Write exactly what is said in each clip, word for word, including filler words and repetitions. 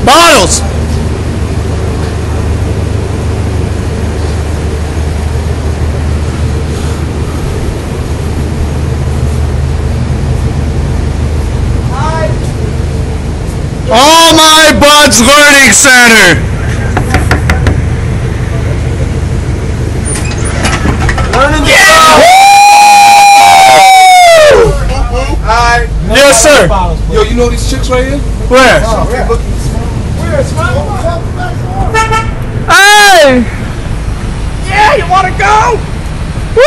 Bottles! All My Buds Learning Center! Learning the Alright. Yes, sir. Yo, you know these chicks right here? Where? Oh, where? Where? Hey! Yeah, you wanna go? Woo!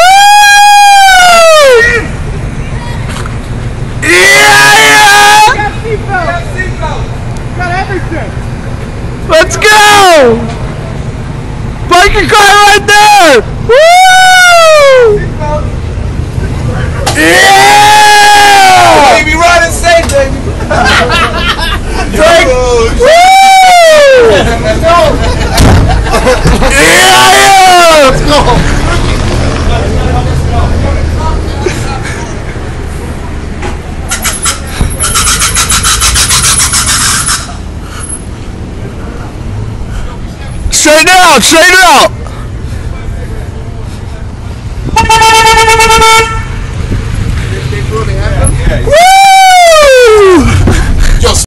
Yeah! Got seatbelts. Got seatbelts. Got everything. Let's go! Park your car right there! Woo! Seatbelts. Yeah! Baby, riding safe, baby. Drink. Woo! Let's go. Yeah! Let's go! Straighten out! Straighten out! They really have. Woo!